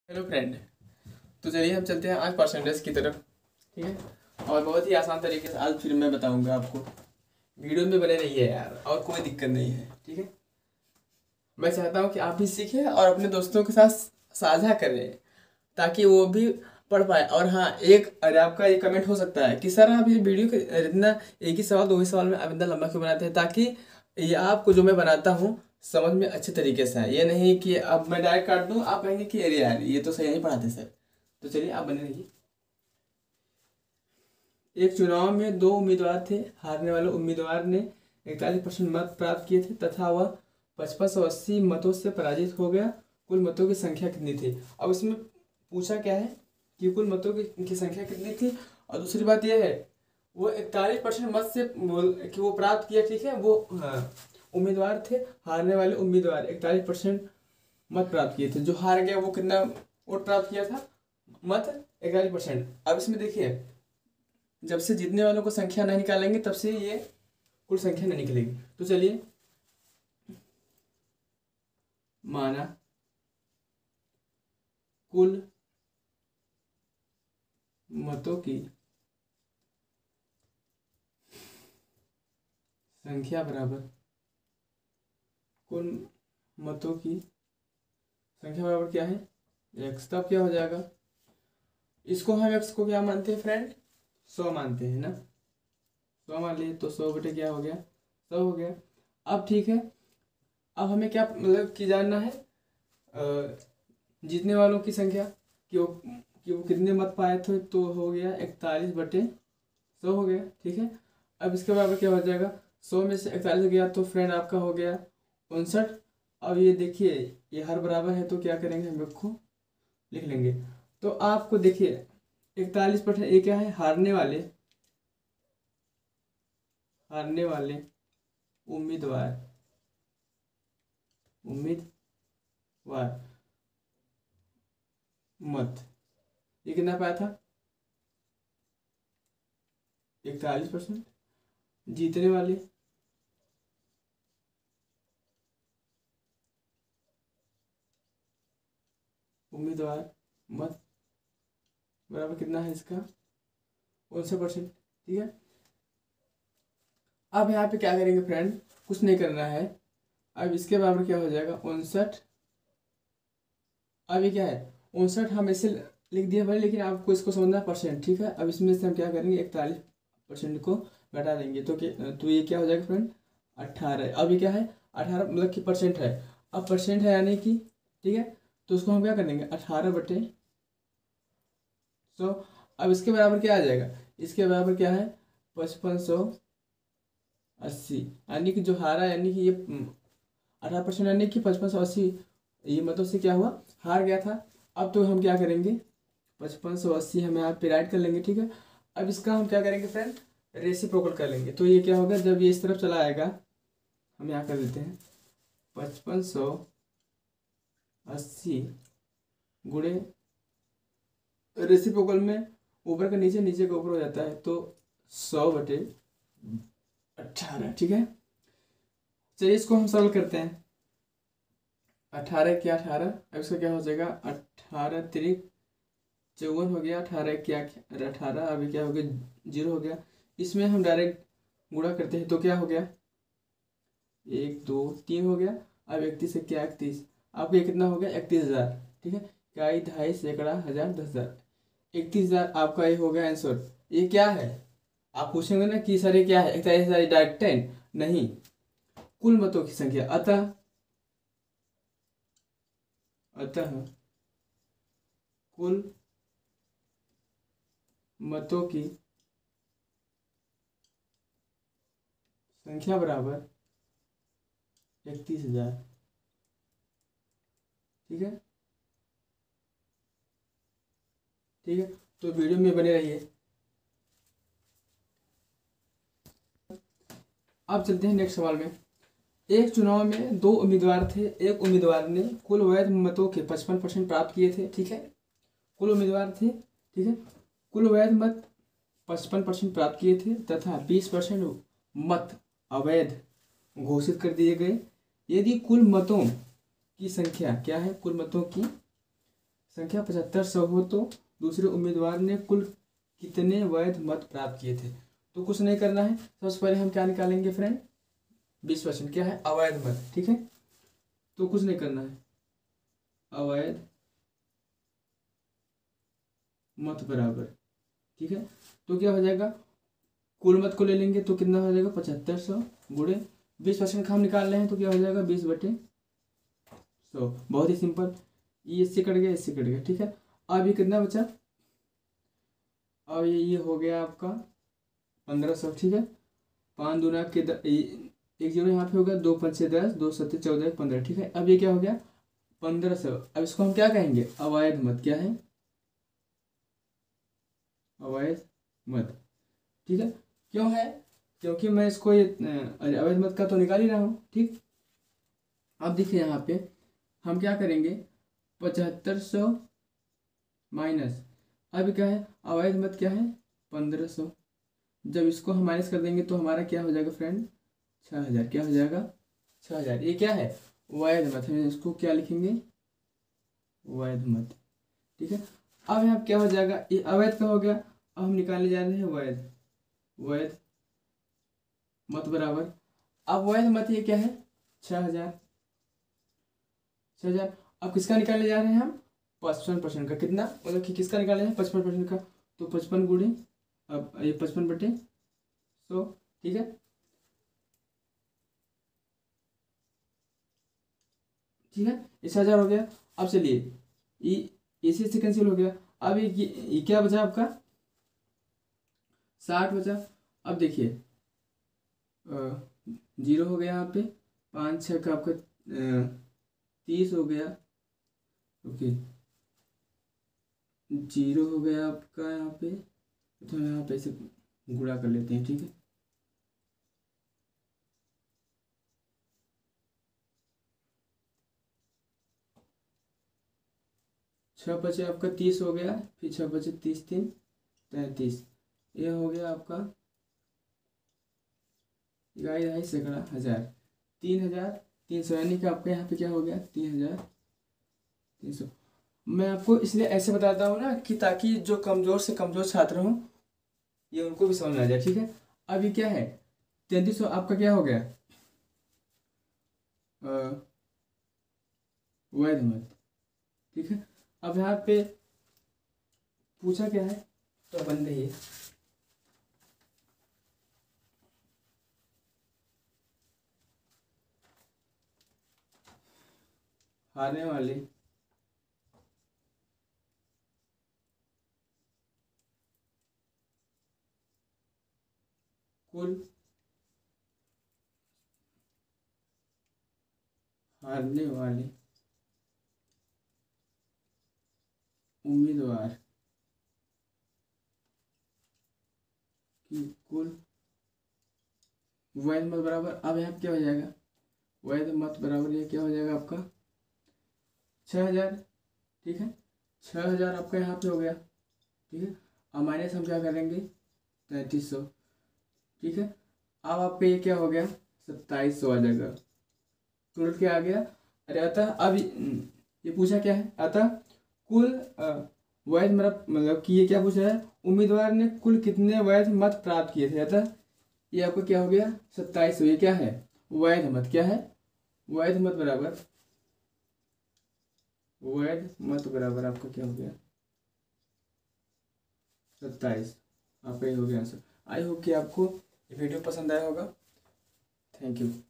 Hello friend. तो चलिए हम चलते हैं आज परसेंटेज की तरफ। ठीक है। और बहुत ही आसान तरीके से आज फिर मैं बताऊंगा आपको। वीडियो में बने रहिए यार, और कोई दिक्कत नहीं है। ठीक है। मैं चाहता हूँ कि आप भी सीखें और अपने दोस्तों के साथ साझा करें, ताकि वो भी पढ़ पाए। और हाँ, एक अरे आपका ये कमेंट हो सकता है कि सर आप ये वीडियो के इतना एक ही सवाल दो ही सवाल में आप इतना लंबा क्यों बनाते हैं, ताकि ये आपको जो मैं बनाता हूँ समझ में अच्छे तरीके से आए। ये नहीं कि अब मैं डायरेक्ट काट दूँ, आप कहेंगे कि अरे यार ये तो सही नहीं पढ़ाते सर। तो चलिए आप बने रहिए। एक चुनाव में दो उम्मीदवार थे। हारने वाले उम्मीदवार ने 41% मत प्राप्त किए थे तथा वह 5580 मतों से पराजित हो गया। कुल मतों की संख्या कितनी थी? अब इसमें पूछा क्या है कि कुल मतों की संख्या कितनी थी, और दूसरी बात यह है वो 41% मत से कि वो प्राप्त किया। ठीक है, वो उम्मीदवार थे। हारने वाले उम्मीदवार 41% मत प्राप्त किए थे। जो हार गया वो कितना वोट प्राप्त किया था? मत 41%। अब इसमें देखिए, जब से जीतने वालों को संख्या नहीं निकालेंगे तब से ये कुल संख्या नहीं निकलेगी। तो चलिए, माना कुल मतों की संख्या बराबर कुल मतों की संख्या बराबर क्या है? एक्स। तब क्या हो जाएगा? इसको हम एक्स को क्या मानते हैं फ्रेंड? 100 मानते हैं ना। 100 मान लिए तो 100 बटे क्या हो गया? 100 हो गया। अब ठीक है, अब हमें क्या मतलब कि जानना है जीतने वालों की संख्या, कि वो कितने मत पाए थे। तो हो गया 41/100 हो गया। ठीक है। अब इसके बराबर क्या हो जाएगा? 100 में से 41 गया तो फ्रेंड आपका हो गया 59। अब ये देखिए, ये हर बराबर है तो क्या करेंगे, हम लोग को लिख लेंगे। तो आपको देखिए 41%, ये क्या है? हारने वाले उम्मीदवार उम्मीदवार मत, ये कितना पाया था? 41%। जीतने वाले उम्मीदवार मत बराबर कितना है इसका? 59%। ठीक है। अब यहाँ पे क्या करेंगे फ्रेंड? कुछ नहीं करना है। अब इसके बराबर क्या हो जाएगा? 59। अब ये क्या है? 59 हम ऐसे लिख दिए भाई, लेकिन आपको इसको समझना परसेंट। ठीक है। अब इसमें से हम क्या करेंगे? 41% को घटा देंगे तो ये क्या हो जाएगा फ्रेंड? 18। अब ये क्या है? 18 मतलब कि परसेंट है। अब परसेंट है यानी कि, ठीक है, तो उसको हम क्या कर देंगे? 18/100। अब इसके बराबर क्या आ जाएगा? इसके बराबर क्या है? 5580। यानी कि जो हारा, यानी कि ये 18%, यानी कि 5580 ये मतलब से क्या हुआ? हार गया था। अब तो हम क्या करेंगे? 5580 हम यहाँ पे राइट कर लेंगे। ठीक है। अब इसका हम क्या करेंगे फ्रेंड? रेसिप्रोकल कर लेंगे। तो ये क्या होगा? जब ये इस तरफ चला आएगा, हम यहाँ कर देते हैं 5580 गुणे, रेसिप्रोकल में ऊपर का नीचे, नीचे का ऊपर हो जाता है, तो 100/18। ठीक है। चलिए इसको हम सॉल्व करते हैं। 18 क्या 18। अब इसका क्या हो जाएगा? 18×3 = 54 हो गया। 18 क्या 18। अभी क्या हो गया? 0 हो गया। इसमें हम डायरेक्ट गुणा करते हैं तो क्या हो गया? 1 2 3 हो गया। अब 31 से क्या 31, आपको ये कितना हो गया? 31,000। ठीक है। इकाई, ढाई, सैकड़ा, हजार, 10,000। 31,000 आपका ये हो गया आंसर। ये क्या है? आप पूछेंगे ना कि सर ये क्या है? 41,000 डायरेक्ट 10 नहीं, कुल मतों की संख्या। अतः कुल मतों की संख्या बराबर 31,000। ठीक है। ठीक है। तो वीडियो में बने रहिए। अब चलते हैं नेक्स्ट सवाल में। एक चुनाव में दो उम्मीदवार थे। एक उम्मीदवार ने कुल वैध मतों के 55% प्राप्त किए थे। ठीक है। कुल उम्मीदवार थे। ठीक है। कुल वैध मत 55% प्राप्त किए थे तथा 20% मत अवैध घोषित कर दिए गए। यदि कुल मतों की संख्या क्या है? कुल मतों की संख्या 7500 हो तो दूसरे उम्मीदवार ने कुल कितने वैध मत प्राप्त किए थे। तो कुछ नहीं करना है, सबसे पहले हम क्या निकालेंगे फ्रेंड, 20% क्या है, अवैध मत। ठीक है, तो कुछ नहीं करना है, अवैध मत बराबर, ठीक है। तो क्या हो जाएगा, कुल मत को ले लेंगे तो कितना हो जाएगा 7500 गुणे 20% का हम निकाल रहे हैं तो क्या हो जाएगा 20/100। बहुत ही सिंपल, ये इससे कट गया, इससे कट गया। ठीक है, अब ये कितना बचा, अब ये हो गया आपका 1500। ठीक है, 5 दूना के एक जीरो यहाँ पे होगा, 2 5 10, 2 7 14 15। ठीक है, अब ये क्या हो गया 1500। अब इसको हम क्या कहेंगे, अवैध मत। क्या है, अवैध मत। ठीक है, क्यों है, क्योंकि मैं इसको ये अवैध मत का तो निकाल ही रहा हूँ। ठीक, अब देखिए यहाँ पे हम क्या करेंगे, 7500 माइनस, अब क्या है अवैध मत क्या है 1500। जब इसको हम माइनस कर देंगे तो हमारा क्या हो जाएगा फ्रेंड, 6000। क्या हो जाएगा 6000। ये क्या है वैध मत, हम इसको क्या लिखेंगे, वैध मत। ठीक है, अब यहाँ क्या हो जाएगा, ये अवैध का हो गया, अब हम निकालने जा रहे हैं वैध, वैध मत बराबर, अब वैध मत ये क्या है 6000, 6000। अब किसका निकालने जा रहे हैं हम, 55% का। कितना, मतलब कि किसका निकाले हैं 55% का, तो 55 गुणे, अब ये 55/100। ठीक है, ठीक है, इस 1000 हो गया। अब चलिए ये इसी से कैंसिल हो गया, अब ये क्या बचा आपका 60 बचा। अब देखिए 0 हो गया यहाँ पे, 5 6 का आपका 30 हो गया। ओके, 0 हो गया आपका यहाँ पे, तो हम यहाँ पे इसे गुणा कर लेते हैं। ठीक है, 6 बचे आपका 30 हो गया, फिर 6 बचे 30 3 33, ये हो गया आपका 2,500 3,300, यानी कि आपका यहाँ पे क्या हो गया 3,300। मैं आपको इसलिए ऐसे बताता हूँ ना कि ताकि जो कमज़ोर से कमज़ोर छात्र हों ये उनको भी समझ में आ जाए। ठीक है, अब ये क्या है 3300 आपका क्या हो गया वैध मत। ठीक है, अब यहाँ पे पूछा क्या है, तो बन रही है हारने वाले कुल हारने वाले उम्मीदवार की कुल वैध मत बराबर, अब यहाँ क्या हो जाएगा, वैध मत बराबर ये क्या हो जाएगा आपका 6000। ठीक है, 6000 आपका यहाँ पे हो गया। ठीक है, अब माइनस हम क्या करेंगे 3300। ठीक है, अब आपका ये क्या हो गया 2700 आ जाएगा, टोटल क्या आ गया। अरे अतः अब ये पूछा क्या है, अतः कुल वैध मतलब कि ये क्या पूछ रहा है, उम्मीदवार ने कुल कितने वैध मत प्राप्त किए थे। अतः ये आपको क्या हो गया 2700, ये क्या है वैध मत। क्या है वैध मत बराबर, वैध मत बराबर आपका क्या हो गया 27। आपका ये हो गया आंसर। आई होप कि आपको ये वीडियो पसंद आया होगा। Thank you.